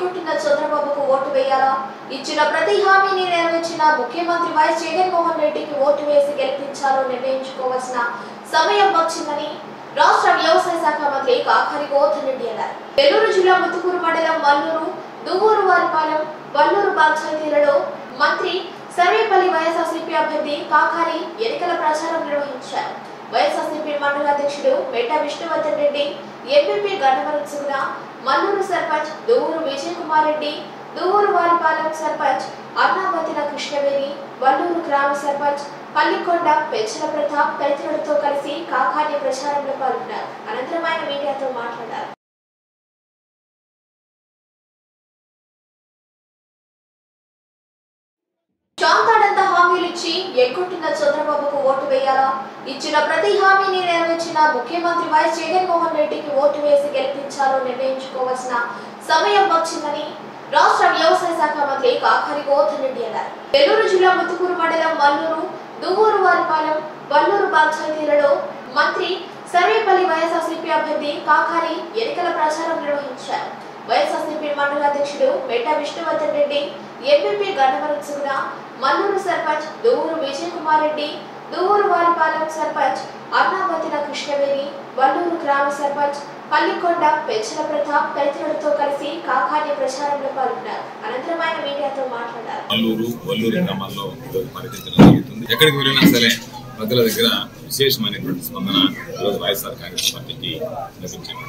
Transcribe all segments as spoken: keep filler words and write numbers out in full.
ఎగ్గొట్టిన చంద్రబాబుకు ఓటు వేయాలా? ఇచ్చిన ప్రతి హామీని నెరవేర్చిన ముఖ్యమంత్రి వైఎస్ జగన్మోహన్ రెడ్డికి ఓటు వేసి గెలిపించాలో నిర్ణయించుకోవాల్సిన సమయం వచ్చిందని రాష్ట్ర వ్యవసాయ శాఖ మంత్రి కాకాని గోవర్ధన్ రెడ్డి అన్నారు. నెల్లూరు జిల్లా ముత్తుకూరు మండలం మల్లూరు, దువ్వూరు వారిపాలెం, వల్లూరు పంచాయతీలలో మంత్రి సర్వేపల్లి వైఎస్ఆర్సీపీ అభ్యర్థి కాకాని ఎన్నికల ప్రచారం నిర్వహించారు. వైఎస్ఆర్సీపీ మండల అధ్యక్షుడు మెట్టా విష్ణువర్ధన్ రెడ్డి, ఎంపీపీ గన్నవరం సుగుణ, మల్లూరు సర్పంచ్ దువ్వూరు విజయ్ కుమార్ రెడ్డి, దువ్వూరు వారిపాలెం సర్పంచ్ అన్నావతిల కృష్ణవేణి, వల్లూరు గ్రామ సర్పంచ్ పల్లికొండ పెచ్చల ప్రతాప్ తదితరులతో కలిసి కాకాని ప్రచారంలో పాల్గొన్నారు. అనంతరం ఆయన మీడియాతో మాట్లాడారు. చాంతాడంత హామీలిచ్చి ఎగ్గొట్టిన చంద్రబాబుకు ఓటు వేయాలా? ఇచ్చిన ప్రతి హామీని నెరవేర్చిన ముఖ్యమంత్రి వైఎస్ జగన్మోహన్ రెడ్డికి ఓటు వేసి గెలిపించాలో నిర్ణయించుకోవాల్సిన సమయం వచ్చిందని రాష్ట్ర వ్యవసాయ శాఖ మంత్రి కాకాని గోవర్ధన్ రెడ్డి అన్నారు. నెల్లూరు జిల్లా ముత్తుకూరు మండలం మల్లూరు, దువ్వూరు వారిపాలెం, వల్లూరు పంచాయతీలలో మంత్రి సర్వేపల్లి వైఎస్ఆర్సీపీ అభ్యర్థి కాకాని ఎన్నికల ప్రచారం నిర్వహించారు. వైఎస్ఆర్సీపీ మండల అధ్యక్షుడు మెట్టా విష్ణువర్ధన్ రెడ్డి, ఎంపీపీ గన్నవరం సుగుణ, మల్లూరు సర్పంచ్ దువ్వూరు విజయ్ కుమార్ రెడ్డి, దువ్వూరు వారిపాలెం సర్పంచ్ అన్నావతిల కృష్ణవేణి, వల్లూరు గ్రామ సర్పంచ్ పల్లికొండ పెచ్చల ప్రతాప్ తదితరులతో కలిసి కాకాని ప్రచారంలో పాల్గొన్నారు. అనంతరం ఆయన మీడియాతో మాట్లాడారు. వల్లూరు వల్లూరు గ్రామాల్లో పర్యటించడం జరుగుతుంది. ఎక్కడికి వెళ్ళినా సరే ప్రజల దగ్గర విశేషమైనటువంటి స్పందన ఈరోజు వైఎస్ఆర్ కాంగ్రెస్ పార్టీకి లభించింది.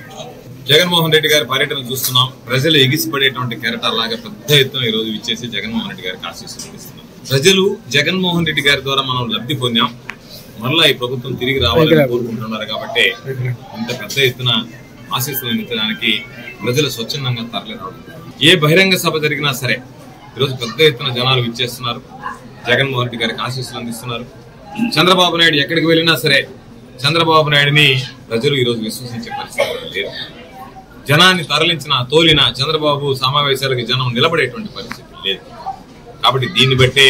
జగన్మోహన్ రెడ్డి గారి పర్యటన చూస్తున్నాం. ప్రజలు ఎగిసిపడేటువంటి కెరటాలాగా పెద్ద ఎత్తున ఈ రోజు ఇచ్చేసి జగన్మోహన్ రెడ్డి గారికి ఆశీస్సులు ఇస్తున్నారు. ప్రజలు జగన్మోహన్ రెడ్డి గారి ద్వారా మనం లబ్ధి పొందాం, మరలా ఈ ప్రభుత్వం తిరిగి రావాలని కోరుకుంటున్నారు. కాబట్టి ఇంత పెద్ద ఎత్తున ఆశీస్సులు అందించడానికి ప్రజలు స్వచ్ఛందంగా తరలి రావడం. ఏ బహిరంగ సభ జరిగినా సరే ఈరోజు పెద్ద ఎత్తున జనాలు ఇచ్చేస్తున్నారు, జగన్మోహన్ రెడ్డి గారికి ఆశీస్సులు అందిస్తున్నారు. చంద్రబాబు నాయుడు ఎక్కడికి వెళ్ళినా సరే చంద్రబాబు నాయుడిని ప్రజలు ఈరోజు విశ్వసించే పరిస్థితి లేదు. జనాన్ని తరలించిన తోలిన చంద్రబాబు సమావేశాలకు జనం నిలబడేటువంటి పరిస్థితి లేదు. కాబట్టి దీన్ని బట్టే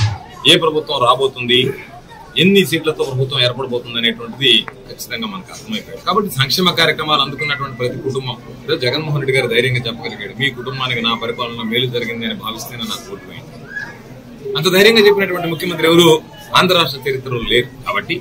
ఏ ప్రభుత్వం రాబోతుంది, ఎన్ని సీట్లతో ప్రభుత్వం ఏర్పడబోతుంది అనేటువంటిది ఖచ్చితంగా మనకు అర్థమైపోయింది. కాబట్టి సంక్షేమ కార్యక్రమాలు అందుకున్నటువంటి ప్రతి కుటుంబం జగన్మోహన్ రెడ్డి గారు ధైర్యంగా చెప్పగలిగాడు, మీ కుటుంబానికి నా పరిపాలన మేలు జరిగింది అని భావిస్తేనే నాకు ఓటు వేయండి. అంత ధైర్యంగా చెప్పినటువంటి ముఖ్యమంత్రి ఎవరు ఆంధ్ర రాష్ట్ర చరిత్రలో లేరు. కాబట్టి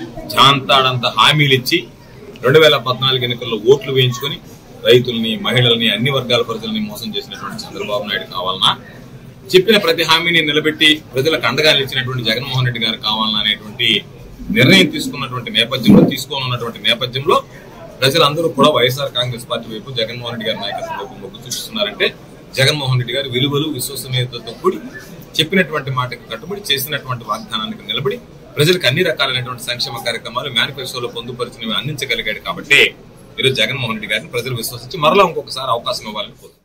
జాంతాడంత హామీలు ఇచ్చి రెండు వేల పద్నాలుగు ఎన్నికల్లో ఓట్లు వేయించుకొని రైతుల్ని, మహిళల్ని, అన్ని వర్గాల ప్రజల్ని మోసం చేసినటువంటి చంద్రబాబు నాయుడు కావాలన్నా, చెప్పిన ప్రతి హామీని నిలబెట్టి ప్రజలకు అండగా నిలిచినటువంటి జగన్మోహన్ రెడ్డి గారు కావాలన్నా అనేటువంటి నిర్ణయం తీసుకున్నటువంటి నేపథ్యంలో తీసుకోనున్నటువంటి నేపథ్యంలో ప్రజలందరూ కూడా వైఎస్ఆర్ కాంగ్రెస్ పార్టీ వైపు, జగన్మోహన్ రెడ్డి గారి నాయకత్వం వైపు మొగ్గు చూపిస్తున్నారంటే జగన్మోహన్ రెడ్డి గారు విలువలు, విశ్వసనీయతతో కూడి చెప్పినటువంటి మాటకు కట్టుబడి చేసినటువంటి వాగ్దానానికి నిలబడి ప్రజలకు అన్ని రకాలైనటువంటి సంక్షేమ కార్యక్రమాలు మేనిఫెస్టోలో పొందుపరిచినవి అందించగలిగాడు. కాబట్టి ఈరోజు జగన్మోహన్ రెడ్డి గారిని ప్రజలు విశ్వసించి మరలా ఇంకొకసారి అవకాశం ఇవ్వాలని కోరుతున్నారు.